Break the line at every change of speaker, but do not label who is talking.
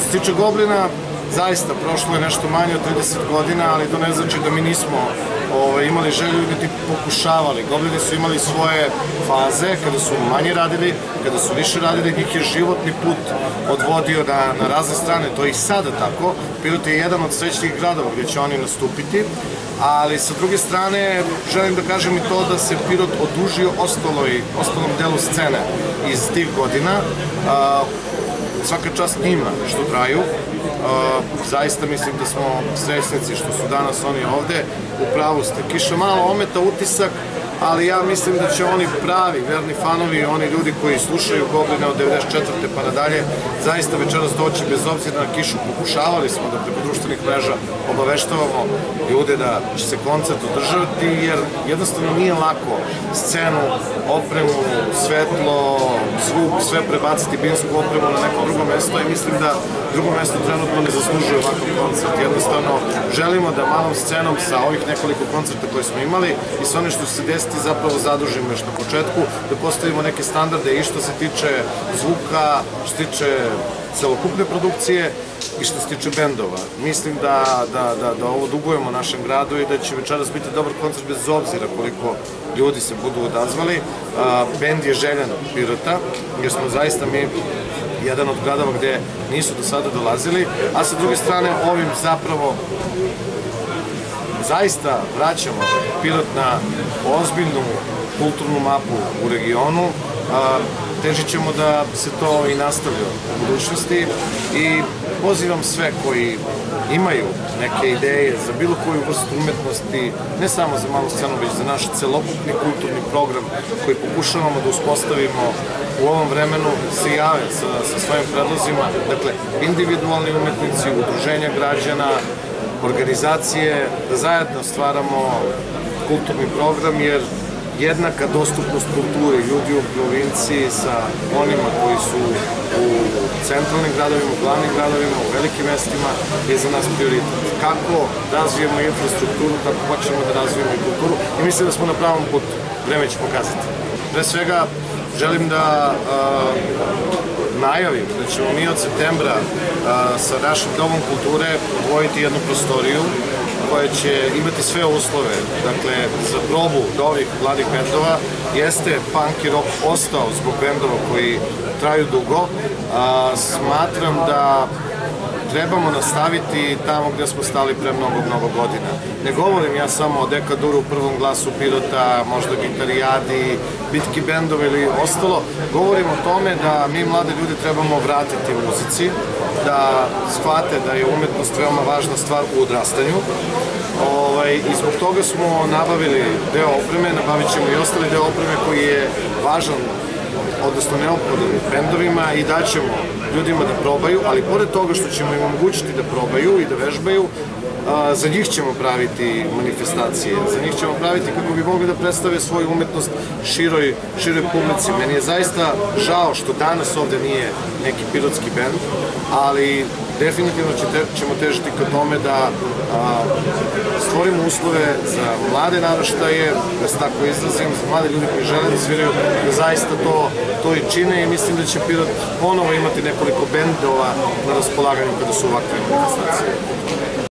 se tiče Goblina, zaista prošlo je nešto manje od 30 godina, ali to ne znači da mi nismo imali želju niti pokušavali. Goblini su imali svoje faze kada su manje radili, kada su više radili, njih je životni put odvodio na razne strane, to je i sada tako. Pirot je jedan od srećnih gradova gdje će oni nastupiti, ali sa druge strane želim da kažem i to da se Pirot odužio ostalom delu scene iz tih godina. Svaka čast njima što traju. Zaista mislim da smo srećnici što su danas oni ovde. U pravu ste, kiša malo ometa utisak, ali ja mislim da će oni pravi, verni fanovi, oni ljudi koji slušaju Goblina od 94. pa nadalje, zaista večeras doći bez obzira na kišu. Pokušavali smo da preko društvenih mreža obaveštavamo ljude da će se koncert održati, jer jednostavno nije lako scenu, opremu, svetlo, zvuk, sve prebaciti, binsku opremu na neko drugo mesto i mislim da drugo mesto trenutno ne zaslužuje ovakav koncert. Jednostavno želimo da malom scenom sa ovih nekoliko koncerta koje smo imali i sa onim što će se desiti zapravo zadužimo još na početku, da postavimo neke standarde i što se tiče zvuka, što se tiče celokupne produkcije i što se tiče bendova. Mislim da ovo dugujemo našem gradu i da će večeras biti dobar koncert bez obzira koliko ljudi se budu odazvali. Bend je željan Pirota, jer smo zaista mi jedan od gradova gde nisu do sada dolazili, a sa druge strane ovim zapravo zaista vraćamo Pirot na ozbiljnu kulturnu mapu u regionu. Težit ćemo da se to i nastavlja u budućnosti i pozivam sve koji imaju neke ideje za bilo koju vrstu umetnosti, ne samo za malu scenu, već za naš celokupni kulturni program koji pokušavamo da uspostavimo u ovom vremenu, se jave sa svojim predlozima. Dakle, individualni umetnici, udruženja građana, organizacije, da zajedno stvaramo kulturni program, jer jednaka dostupnost kulturi, ljudi u provinciji sa onima koji su u centralnim gradovima, u glavnim gradovima, u velikim mestima, je za nas prioritet. Kako razvijemo infrastrukturu, kako hoćemo da razvijemo i kulturu i mislim da smo na pravom putu. Vreme će pokazati. Pre svega, želim da najavim da ćemo mi od septembra sa našim Domom kulture odvojiti jednu prostoriju koja će imati sve uslove, dakle, za probu novih mladih bendova. Jeste punk i rock ostao zbog bendova koji traju dugo. Smatram da trebamo nastaviti tamo gde smo stali pre mnogo godina. Ne govorim ja samo o Dekaduru, Prvom glasu Pirota, možda Gitarijadi, bitki bendova ili ostalo. Govorim o tome da mi mlade ljude trebamo vratiti u muzici, da shvate da je umetnost veoma važna stvar u odrastanju. I zbog toga smo nabavili deo opreme, nabavit ćemo i ostali deo opreme koji je važan, odnosno neophodan bendovima i daćemo ljudima da probaju, ali pored toga što ćemo im omogućiti da probaju i da vežbaju, za njih ćemo praviti manifestacije, za njih ćemo praviti kako bi mogli da predstave svoju umetnost široj publici. Meni je zaista žao što danas ovde nije neki pirotski bend, ali definitivno ćemo težiti ka tome da stvorimo uslove za mlade naraštaje, da se tako izrazim, za mlade ljudi koji žele da sviraju, da zaista to i čine i mislim da će Pirot ponovo imati nekoliko bendova na raspolaganju kada su ovakve manifestacije.